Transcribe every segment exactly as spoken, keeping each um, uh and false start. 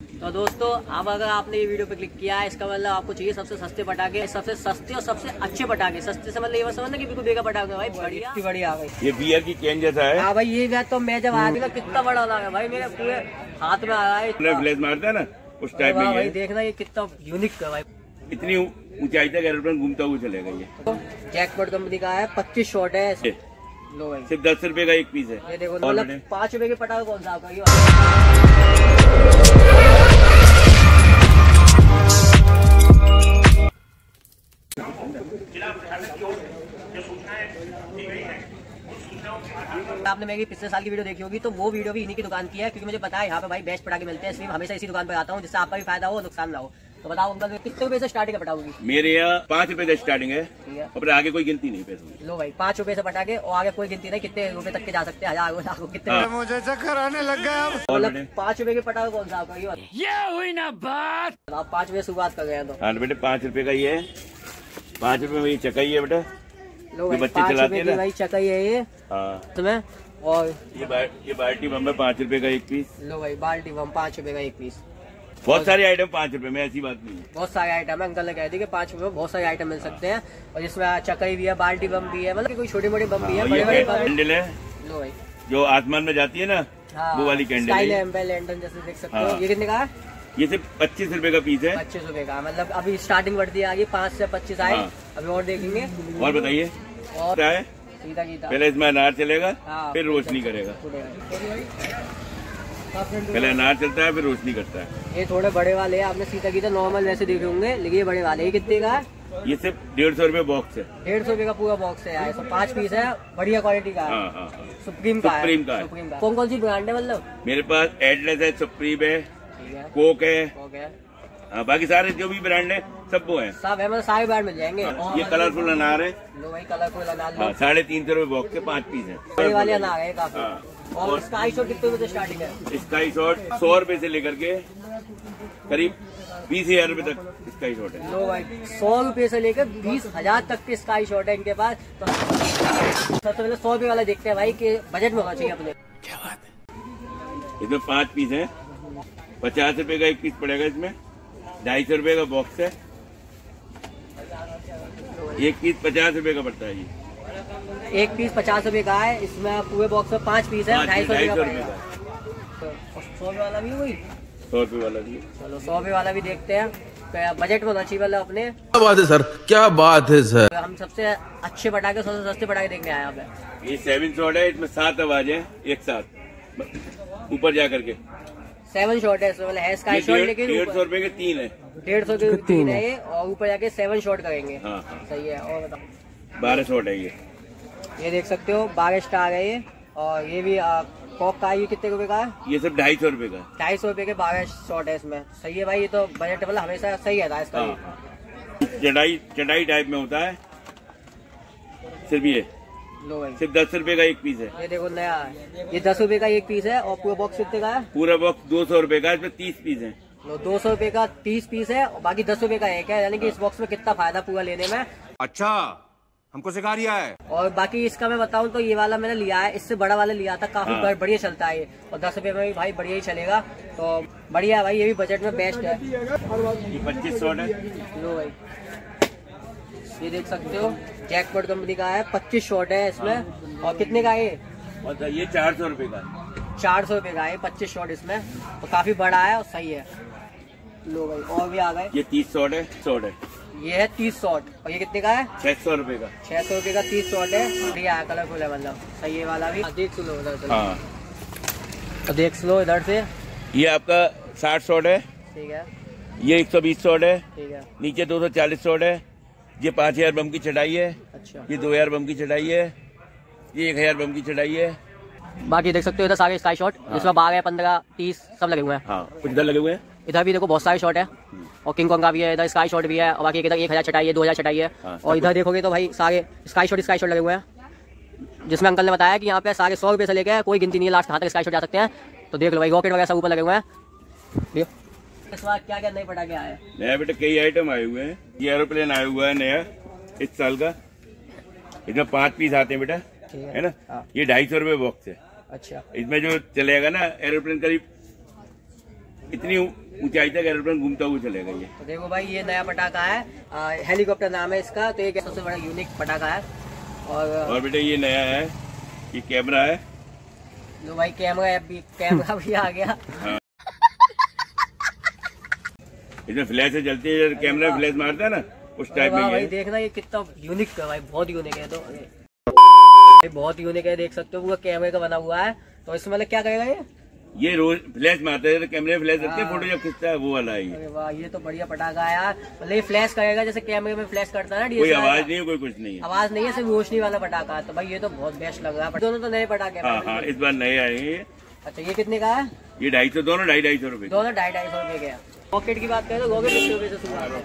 तो दोस्तों अब अगर आपने ये वीडियो पे क्लिक किया है, इसका मतलब आपको चाहिए सबसे सस्ते पटाखे, सबसे सस्ते और सबसे अच्छे पटाखे। सस्ते से मतलब ये मत समझना कि बिल्कुल बेकार पटाखे भाई, बढ़िया बढ़िया आ गई। ये बियर की कैन जैसा है। हाँ भाई, ये तो मैं जब आदमी का कितना बड़ा लगा भाई, मेरे पूरे हाथ में आ रहा है, फ्लैश मारता है ना उस टाइप में। भाई देखना ये कितना यूनिक है भाई, इतनी ऊंचाई तक एरोप्लेन घूमता हुआ चलेगा। ये जैकपॉट कंपनी का है, पच्चीस शॉट है। लो भाई सिर्फ दस रुपए का एक पीस है। ये देखो, मतलब पाँच रुपए के पटाखे कौन सा आपका ये आपने मेरी पिछले साल की वीडियो देखी होगी, तो वो वीडियो भी इन्हीं की दुकान की है, क्योंकि मुझे पता है यहाँ पे भाई बेस्ट पटाखे मिलते हैं, इसलिए हमेशा इसी दुकान पर आता हूँ, जिससे आपका भी फायदा हो, नुकसान ना हो। तो बताओ अंकल, कितने रुपए से स्टार्टिंग है पटाखे? मेरे यहाँ पाँच रुपए से स्टार्टिंग है, और आगे कोई गिनती नहीं पैसों। लो भाई, पाँच रुपए से पटाखे और आगे कोई गिनती नहीं, कितने रुपए तक के जा सकते हैं, हजार लाखों कितने। हाँ। मुझे चक्कर आने लग गया। मतलब पाँच रुपए के पटाखे कौन सा आपका ये हुई ना बात। आप पाँच रुपए शुरुआत कर गए हैं तो। हाँ बेटे, पाँच रुपए का ये है, पाँच रुपए में ये चकाई है बेटा। लो भाई, बच्चे चलाते हैं भाई, चकाई है ये। हाँ तुम्हें और ये बा, ये बाल्टी बम है, पाँच रुपए का एक पीस। लो भाई, बाल्टी बम पाँच रुपए का एक पीस। बहुत सारे आइटम पाँच रुपए में, ऐसी बात नहीं है। बहुत सारे आइटम है, अंकल ने कह दी कि पाँच रुपए में बहुत सारे आइटम मिल सकते हैं, और जिसमें चकाई भी है, बाल्टी बम भी है, मतलब कोई छोटी मोटी बम भी है, बड़े बड़े कैंडल है। लो भाई, जो आसमान में जाती है ना, हाँ, वो वाली कैंडल स्काई लैंप है, लैंटर्न जैसे देख सकते हो। ये कितने का है? ये सिर्फ पच्चीस रुपए का पीस है। पच्चीस रुपए का, मतलब अभी स्टार्टिंग बढ़ती है आगे, पाँच से पच्चीस आए। हाँ। अभी और देखेंगे। और बताइए और क्या है? सीधा सीधा पहले इसमें अनार चलेगा, हाँ, फिर रोशनी करेगा। पहले अनार चलता है, फिर रोशनी करता है। ये थोड़े बड़े वाले हैं, आपने सीधा सीधा नॉर्मल वैसे देखे होंगे, लेकिन ये बड़े वाले। ये कितने का है? ये सिर्फ डेढ़ सौ रुपए बॉक्स है। डेढ़ सौ रुपए का पूरा बॉक्स है यार, सब पाँच पीस है, बढ़िया क्वालिटी का है। हाँ हाँ हाँ। सुप्रीम का है। सुप्रीम का है। सुप्रीम का। कौन कौन सी ब्रांड है मतलब? मेरे पास एटलस है, सुप्रीम है, ठीक है, कोक है, ओके, हाँ, बाकी सारे जो भी ब्रांड है सब वो है। सब है, मतलब सारे ब्रांड मिल जाएंगे। ये कलरफुल अनार है। लो भाई, कलरफुल अनार हाँ, साढ़े तीन सौ रुपए बॉक्स के पाँच पीस है। बड़े वाले अनार है काफी। हाँ। और स्काई शॉट कितने रुपए से स्टार्टिंग है? स्काई शॉट सौ रुपए से लेकर के करीब बीस हजार रूपए तक स्काई शॉट है। लो भाई, सौ रुपए से लेकर बीस हजार तक के स्काई शॉट है इनके पास। तो सबसे पहले सौ रुपए वाला देखते हैं भाई कि बजट में होना चाहिए अपने। क्या बात है। इसमें पांच पीस है, पचास रुपए का एक पीस पड़ेगा। इसमें ढाई सौ रुपए का बॉक्स है, एक पीस पचास रुपए का पड़ता है। ये एक पीस पचास रुपए का है, इसमें पूरे बॉक्स में पाँच पीस है, ढाई सौ रुपए का पड़ेगा। सौ रुपए वाला भी वही, सौ रुपए वाला भी। चलो सौ रुपए वाला भी देखते हैं, तो बजट में होना चाहिए वाला अपने। क्या बात है सर, क्या बात है सर। तो हम सबसे अच्छे पटाखे, सबसे सस्ते पटाखे देखने आए यहाँ पे। ये सेवन शॉट है, इसमें सात आवाज है एक साथ ऊपर जा करके। सेवन शॉट है इसमें, मतलब है स्काई शॉट, लेकिन डेढ़ सौ रुपए के तीन है। डेढ़ सौ के तीन है ये, और ऊपर जाके सेवन शॉट करेंगे। हाँ हाँ, सही है। और बताओ, बारह शॉट है ये। ये देख सकते हो, बारह स्टार है ये। और ये भी आ, कॉक का है, ये कितने रुपए का है? ये सिर्फ ढाई सौ रुपए का। ढाई सौ रुपए के बारह शॉट है इसमें। सही है भाई, ये तो बजट मतलब हमेशा सही है इसका। हाँ। चढ़ाई चढ़ाई टाइप में होता है सिर्फ ये। लो भाई, सिर्फ दस रुपए का एक पीस है। ये देखो नया है, ये दस रुपए का एक पीस है। और पूरा बॉक्स कितने का है? पूरा बॉक्स दो सौ रुपए का, इसमें तीस पीस है। लो, दो सौ रुपए का तीस पीस है, और बाकी दस रुपए का एक है, यानी कि इस बॉक्स में कितना फायदा पूरा लेने में। अच्छा, हमको सिखा रिया है। और बाकी इसका मैं बताऊं तो ये वाला मैंने लिया है, इससे बड़ा वाला लिया था, काफी हाँ। बढ़िया चलता है ये, और दस रुपए में भी भाई बढ़िया ही चलेगा। तो बढ़िया है भाई, ये भी बजट में बेस्ट है। ये पच्चीस शॉट है। लो भाई, ये देख सकते हो, जैकपॉट कंपनी का है, पच्चीस शॉट है इसमें। और कितने का है ये? और ये चार सौ रुपए का। चार सौ रुपए का है पच्चीस शॉट इसमें, तो काफी बड़ा है और सही है। लो भाई, और भी आ गए। ये तीस शॉट है, शॉट है। ये है तीस शॉट, और ये कितने का है? छह सौ रुपए का। छह सौ रुपए का तीस शॉट है, बढ़िया है, कलरफुल है, मतलब सही है वाला भी। देख लो इधर से। हाँ, तो देख लो इधर से। ये आपका साठ शॉट है। ठीक है, ये एक सौ बीस शॉट है। ठीक है, नीचे दो सौ चालीस शॉट है। ये पाँच हजार बम की चढ़ाई है। अच्छा। ये दो हजार बम की चढ़ाई है। ये एक हजार बम की चढ़ाई है। बाकी देख सकते हो इधर सारे स्काई शॉट, जिसमें बारह पंद्रह तीस सब लगे हुए हैं। हाँ, कुछ इधर लगे हुए हैं। इधर भी देखो बहुत सारे शॉट है, और किंग कॉन्ग का भी है, इधर स्काई शॉट भी है, और बाकी इधर एक हजार चटाई है, दो हजार चटाई है। हाँ, और इधर देखोगे तो भाई सारे स्काई शॉट स्काई शॉट लगे हुए हैं, जिसमें अंकल ने बताया कि यहाँ पे सारे सौ रुपए से लेके कोई गिनती नहीं है, लास्ट कहाँ तक स्काई शॉट जा सकते हैं। तो देख लो भाई, रॉकेट वगैरह सब ऊपर लगे हुए हैं। इस बार क्या क्या नए पटाखे आए हैं? नया बेटा कई आइटम आए हुए हैं। ये एरोप्लेन आया हुआ है नया इस साल का, इसमें पांच पीस आते हैं बेटा, है ना। हाँ। ये ढाई सौ रुपए बॉक्स है। अच्छा, इसमें जो चलेगा ना एरोप्लेन, करीब इतनी ऊंचाई तक एरोप्लेन घूमता हुआ चलेगा ये। तो देखो भाई ये नया पटाखा है, हेलीकॉप्टर नाम है इसका। तो ये सबसे बड़ा यूनिक पटाखा है। और और बेटा ये नया है, ये कैमरा है। जो भाई कैमरा भी कैमरा भी आ गया। हाँ। इसमें फ्लैश से चलती है, कैमरा फ्लैश मारता है ना उस टाइप में। भाई देखना ये कितना यूनिक है भाई, बहुत यूनिक है। तो बहुत यूनिक है, देख सकते हो पूरा कैमरे का बना हुआ है। तो इसमें मतलब क्या करेगा ये ये रोज फ्लैश मारता है, कैमरे फ्लैश रखते हैं, फोटो जब खींचता है वो वाला है ये। अरे वाह, ये तो बढ़िया पटाखा है यार। मतलब ये फ्लैश करेगा जैसे कैमरे में फ्लैश करता है ना। कोई आवाज नहीं है, कोई कुछ नहीं है, आवाज नहीं है, सिर्फ रोशनी वाला पटाखा है। तो भाई ये तो बहुत बेस्ट लग रहा है। दोनों तो नए पटाखे हैं। हाँ हाँ, इस बार नए आए हैं। अच्छा ये कितने का है? ये ढाई सौ, दोनों ढाई ढाई सौ रूपये। दोनों ढाई ढाई सौ रुपए के हैं। रॉकेट की बात करें तो रॉकेट कितने रुपए से शुरू है?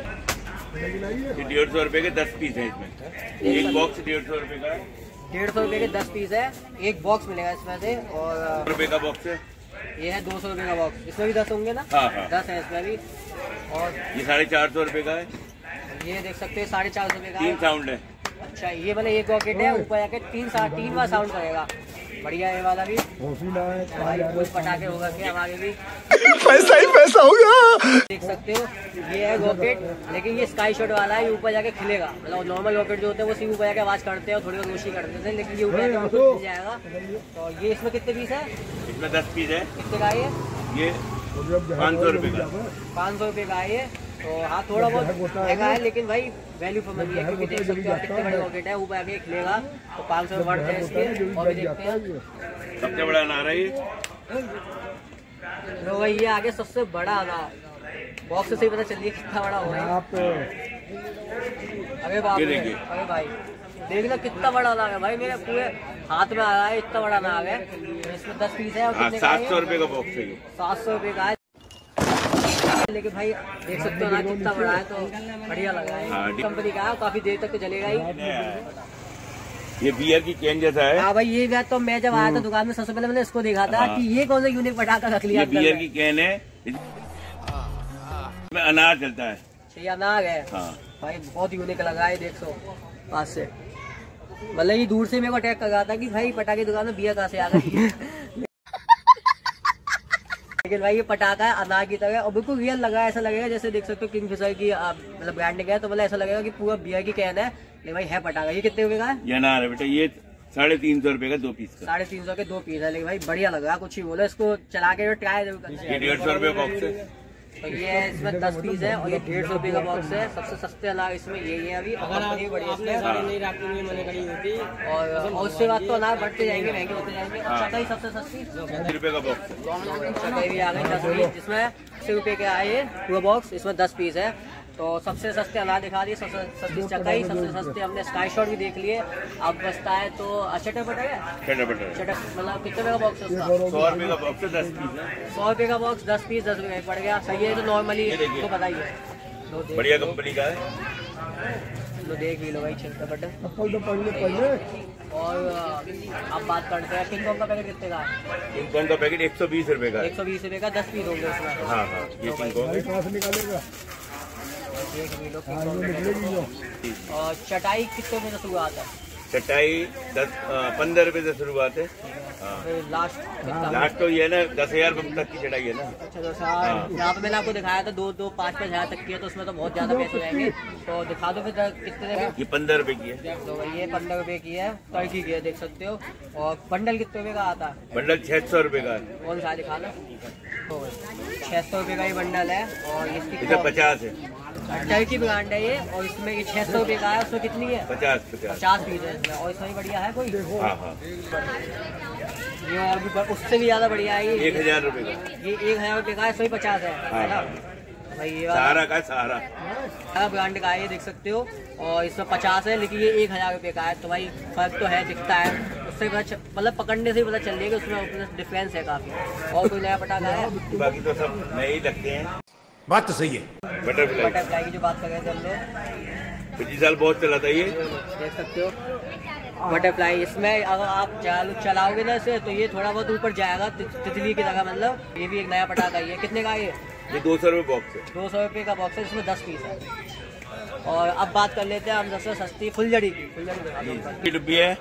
डेढ़ सौ रूपये के दस पीस है इसमें। एक बॉक्स डेढ़ सौ रूपये का, डेढ़ सौ रुपए के दस पीस है। एक बॉक्स मिलेगा इसमें से। और रुपये का बॉक्स है। ये है दो सौ रुपए का बॉक्स। इसमें भी दस होंगे ना? हाँ हाँ, दस है इसमें भी। और ये साढ़े चार सौ रूपये का है। ये देख सकते हैं साढ़े चार सौ रुपए का तीन है। साउंड है। अच्छा ये वाला एक रॉकेट है, ऊपर जाके तीन साढ़े तीन बार साउंड करेगा। बढ़िया है वाला भी। भाई कुछ पटाखे होगा क्या हमारे भी। पैसा ही पैसा होगा। देख सकते हो ये है रॉकेट, लेकिन ये स्काई शॉट वाला है। ये ऊपर जाके खिलेगा। मतलब नॉर्मल रॉकेट जो होते हैं वो सिर्फ ऊपर जाके आवाज करते हैं और थोड़ी बहुत रोशनी करते थे, लेकिन ये ऊपर जाके बिल्कुल खिल जाएगा। तो ये इसमें कितने पीस है? इसमें दस पीस है। कितने का है ये? ये पाँच सौ रूपये का। पाँच सौ रुपये का है ये। तो हाँ थोड़ा बहुत महंगा है, लेकिन भाई वैल्यू फॉर मनी है। क्योंकि देख सकते हो कितने बड़े रॉकेट है, ऊपर आके खिलेगा। तो पाँच सौ वर्थ है इसके। और भी देखते हैं सबसे बड़ा अनार है ये। लो भाई ये आगे सबसे बड़ा अनार। बॉक्स से ही पता चलिए कितना बड़ा हुआ है। अरे बाप ये रे, देखिए। अरे भाई देखना कितना बड़ा अनार है भाई। मेरे पूरे हाथ में आ रहा है, इतना बड़ा अनार है। इसमें दस पीस है। और हाँ, कितने का सात है? सौ रूपये का बॉक्स है ये। सात सौ रुपये का है। लेकिन भाई देख सकते हो ना कितना बड़ा है। तो बढ़िया लग रहा हाँ, है। कंपनी का है, काफी देर तक तो चलेगा ही। ये बियर की कैन जैसा है। हाँ भाई ये बात तो मैं जब आया था दुकान में सबसे पहले मैंने इसको देखा था। हाँ। कि ये कौन सा यूनिक पटाखा रख लिया। ये बियर की कैन है, इसमें अनार चलता है। ये अनार है। हाँ भाई बहुत यूनिक लगा है, देख सो पास से। मतलब ये दूर से मेरे को अटैक कर रहा था कि भाई पटाखे दुकान में बियर कहाँ से आ गई। लेकिन भाई ये पटाखा है अनार की तरह और बिल्कुल रियल लगा है। ऐसा लगेगा जैसे देख सकते हो किंगफिशर की मतलब ब्रांडिंग है। तो मतलब ऐसा लगेगा कि पूरा बियर की कैन है। लेकिन भाई है पटाखा। ये कितने रुपए का है? ये अनार है बेटा, ये साढ़े तीन सौ रूपये का दो पीस का। साढ़े तीन सौ के दो पीस है। लेकिन भाई बढ़िया लग रहा है, कुछ ही बोलो। इसको चला के ट्राई जरूर करना ये डेढ़ सौ रूपये बॉक्स है। तो ये है इसमें दस पीस है और ये डेढ़ सौ रुपये का बॉक्स है। सबसे सस्ते अनार इसमें ये है अभी। और कंपनी बड़ी इसमें और और उससे बाद तो अनार बढ़ते जाएंगे, महंगे होते जाएंगे। और चटाई सबसे सस्ती अस्सी रुपये का बॉक्स है। चटाई भी आ गई दस पीस, जिसमें अस्सी रुपये के आए पूरा बॉक्स। इसमें दस पीस है। तो सबसे सस्ते अनार दिखा दिए, सबसे सस्ती चटाई, सबसे सस्ते हमने स्काई शॉट भी देख लिए। अब बचता है तो चटर बटर है। चटर बटर चटर मतलब कितने रुपये का बॉक्स है उसका? सौ रुपये का बॉक्स है, दस पीस है। सौ रुपये का बॉक्स दस पीस, दस रुपये पड़ गया। सही है तो नॉर्मली तो बताइए। बढ़िया कंपनी का है। लो देख भी लो भाई चलता बटन। और अब बात करते हैं किंग कॉन्ग का पैकेट कितने का है? किंग कॉन्ग का पैकेट एक सौ बीस रुपये का है। एक सौ बीस रुपये का दस पीस होंगे उसमें। हाँ हाँ, ये किंग कॉन्ग है। देख भी लो किंग कॉन्ग का पैकेट। और चटाई कितने रुपये से शुरुआत है? चटाई दस पंद्रह रुपये से शुरुआत है। हाँ, फिर लास्ट कितना? लास्ट तो ये है ना, दस हजार तक की चटाई है ना। अच्छा तो सर यहाँ पे मैंने आपको दिखाया था दो दो पाँच पाँच हजार तक की है। तो उसमें तो बहुत ज्यादा पैसे जाएंगे। तो दिखा दो फिर कितने में? ये पंद्रह रुपए की है। तो ये पंद्रह रुपए की है, टर्की की है, देख सकते हो। और बंडल कितने रुपए का आता है? बंडल छह सौ रुपये का है। कौन सा दिखा लो। छह सौ रुपये का ये बंडल है। और इसकी इसमें पचास है। टर्की ब्रांड है ये। और इसमें ये छह सौ रुपये का है। उसमें कितनी है? पचास पचास पचास पीस है इसमें। और इसमें भी बढ़िया है कोई? हाँ हाँ, ये और भी ब- उससे भी ज्यादा बढ़िया है ये। एक हजार रुपये का। ये एक हजार रुपये का है, इसमें पचास है हाँ, है ना भाई? ये वाला सहारा का है, सहारा। सारा ब्रांड का है ये, देख सकते हो। और इसमें पचास है, लेकिन ये एक हजार रुपये का है। तो भाई फर्क तो है, दिखता है उससे पता च- मतलब पकड़ने से ही पता चल रही है कि उसमें डिफरेंस है काफी। और कोई नया पटाखा है? बाकी तो सब नए ही लगते हैं। बात तो सही है। बटरफ्लाई बटरफ्लाई की जो बात कर रहे थे हम लोग, पिछले साल बहुत चला था ये। देख सकते हो बटरफ्लाई। इसमें अगर आप चालू चलाओगे ना इसे तो ये थोड़ा बहुत ऊपर जाएगा ति- तितली की जगह। मतलब ये भी एक नया पटाखा ही है। कितने का है ये? ये दो सौ रुपये बॉक्स है। दो सौ रुपये का बॉक्स है, इसमें दस पीस है। और अब बात कर लेते हैं हम सबसे सस्ती फुलझड़ी की। फुलझड़ी दिखा दो ऊपर। ये डब्बी है,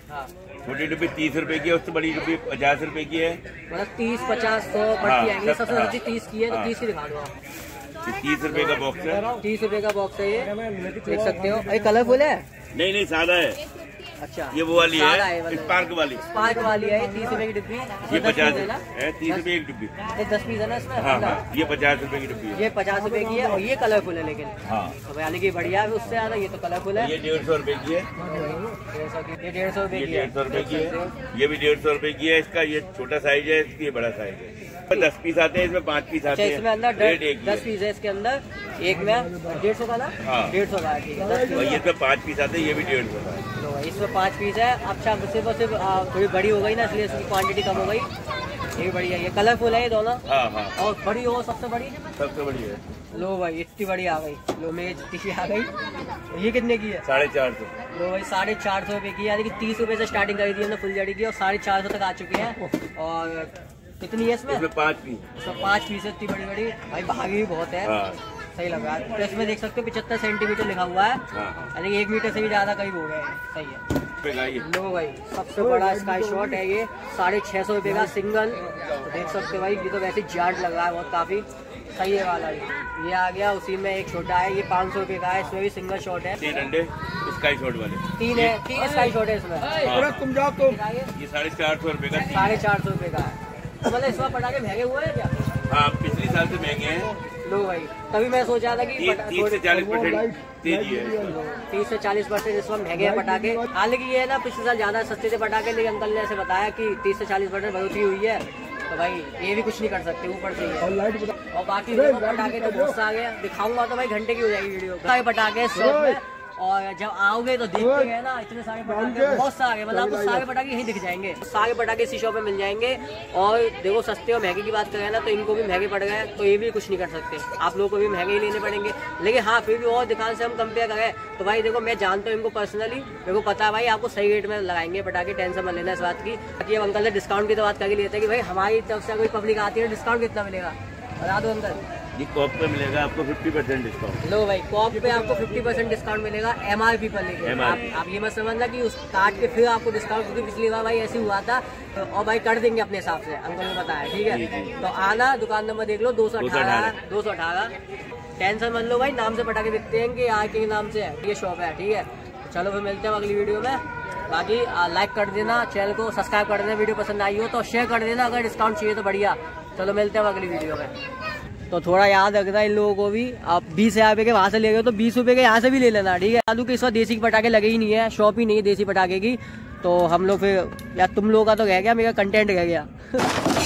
हाँ। छोटी डिब्बी तीस रुपए की है, उससे बड़ी डिब्बी पचास रुपए की है। मतलब तीस पचास सौ बढ़ती आएंगी। सबसे सस्ती तीस की है, तो तीस की दिखा दो आप। तीस रुपए का बॉक्स है। तीस रुपए का बॉक्स है ये, देख सकते हो। ये कलरफुल है? नहीं नहीं, सादा है। अच्छा, ये वो वाली है, है स्पार्क वाली। स्पार्क वाली है, तीस रुपए की डिब्बी। ये पचास है, तीस रुपए एक डिब्बी। ये दस पीस है ना इसमें? हाँ हाँ, ये पचास रुपए की डिब्बी है। ये पचास रुपए की है और ये कलरफुल है लेकिन। हाँ, तो यानी कि बढ़िया है उससे ज्यादा। ये तो कलरफुल है। ये डेढ़ सौ रुपए की है। डेढ़ सौ की, ये डेढ़ सौ रुपए की है। डेढ़ सौ रुपए की है। ये भी डेढ़ सौ रुपए की है। इसका ये छोटा साइज है, इसकी बड़ा साइज है। दस पीस आते हैं, इसमें पाँच पीस आते हैं। इसमें अंदर दस पीस है इसके अंदर। एक में डेढ़ सौ का ना? हाँ, डेढ़ सौ का है। ठीक है, ये इसमें पाँच पीस आते हैं, ये भी डेढ़ सौ का है। इसमें पाँच पीस है। अच्छा, सिर्फ और सिर्फ थोड़ी बड़ी हो गई ना, इसलिए इसकी क्वांटिटी कम हो गई। ये भी बढ़िया, ये कलरफुल है ये दोनों। हाँ हाँ, और बड़ी हो सबसे बड़ी, सबसे बड़ी है। लो भाई, इतनी बड़ी आ गई। लो मेज टिकी आ गई। ये कितने की है? साढ़े चार सौ। लो भाई, साढ़े चार सौ रुपए की, यानी कि तीस रुपए से स्टार्टिंग करी थी हमने फुल जड़ी की, और साढ़े चार सौ तक आ चुके हैं। और कितनी है इसमें? इसमें पाँच पीस। इसमें पाँच पीस है, इतनी बड़ी बड़ी। भाई भागी भी बहुत है। हाँ, सही लग रहा है। तो इसमें देख सकते हो पचहत्तर सेंटीमीटर लिखा हुआ है। हाँ, यानी कि एक मीटर से भी ज्यादा करीब हो गए। सही है। लो भाई, सबसे बड़ा स्काई शॉट है ये, साढ़े छह सौ रुपये का सिंगल। तो देख सकते हो भाई, ये तो वैसे जाट लग रहा है बहुत, काफी सही है वाला। ये आ गया, उसी में एक छोटा है, ये पाँच सौ रुपये का है। इसमें भी सिंगल शॉट है। तीन अंडे स्काई शॉट वाले, तीन है, तीन स्काई शॉट है इसमें। तुम जाओ तुम। ये साढ़े चार सौ रुपये का। साढ़े चार सौ रुपये का है। तो मतलब इस बार पटाखे महंगे हुए हैं क्या? हाँ, पिछले साल से महंगे हैं। लो भाई, तभी मैं सोचा था कि तीस से चालीस परसेंट तेजी है। तीस से चालीस परसेंट इस वक्त महंगे हैं पटाखे। हालांकि ये है ना, पिछले साल ज्यादा सस्ते थे पटाखे, लेकिन अंकल ने ऐसे बताया कि तीस से चालीस परसेंट बढ़ोतरी हुई है। तो भाई ये भी कुछ नहीं कर सकते, ऊपर से ही। और बाकी पटाखे तो बहुत सारे हैं, दिखाऊंगा तो भाई घंटे की हो जाएगी वीडियो। सारे पटाखे शॉप में, और जब आओगे तो देखते हैं ना, इतने सारे पटाखे, बहुत सारे, मतलब आपको सारे पटाखे यहीं दिख जाएंगे। सारे पटाखे इसी शॉप में मिल जाएंगे। और देखो, सस्ते और महंगे की बात करें ना, तो इनको भी महंगे पड़ गए, तो ये भी कुछ नहीं कर सकते। आप लोगों को भी महंगे ही लेने पड़ेंगे। लेकिन हाँ, फिर भी और दुकान से हम कंपेयर करें तो भाई देखो, मैं जानता हूँ इनको पर्सनली, मेरे को पता है भाई आपको सही रेट में लगाएंगे पटाखे, टेंशन मत लेना इस बात की। बाकी अब अंकल ने डिस्काउंट की तो बात करके लेते हैं कि भाई हमारी तरफ से कोई पब्लिक आती है, डिस्काउंट कितना मिलेगा बता दो अंकल। ये कॉप पे मिलेगा आपको पचास परसेंट डिस्काउंट। लो भाई, कॉप पे आपको पचास परसेंट डिस्काउंट मिलेगा एमआरपी पर लेके। आप, आप ये मत समझना कि उस काट के फिर आपको डिस्काउंट, क्योंकि पिछली बार भाई ऐसे हुआ था। तो और भाई कर देंगे अपने हिसाब से, अंकल ने बताया। ठीक है, तो आना, दुकान नंबर देख लो, दो सौ अठारह दो सौ अठारह टेंशन मत लो भाई, नाम से पटाखे बिकते हैं कि आर के नाम से ये शॉप है। ठीक है, तो चलो फिर मिलते हैं अगली वीडियो में। बाकी लाइक कर देना, चैनल को सब्सक्राइब कर देना, वीडियो पसंद आई हो तो शेयर कर देना, अगर डिस्काउंट चाहिए तो बढ़िया। चलो मिलते हैं अगली वीडियो में। तो थोड़ा याद रखना इन लोगों को भी, आप बीस हजार रुपये के वहाँ से ले गए तो बीस रुपये के यहाँ से भी ले लेना। ठीक है, आलू के इस बार देसी पटाखे लगे ही नहीं है, शॉप ही नहीं है देसी पटाखे की। तो हम लोग फिर, या तुम लोगों का तो रह गया, मेरा कंटेंट रह गया।